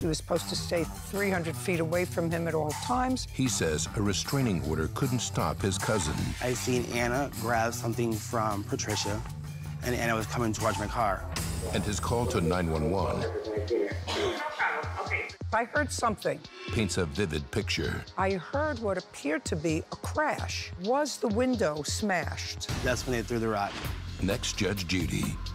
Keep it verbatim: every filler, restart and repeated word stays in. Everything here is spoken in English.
He was supposed to stay three hundred feet away from him at all times. He says a restraining order couldn't stop his cousin. I seen Anna grab something from Patricia, and Anna was coming towards my car. And his call to nine one one I heard something. paints a vivid picture. I heard what appeared to be a crash. Was the window smashed? That's when they threw the rock. Next, Judge Judy.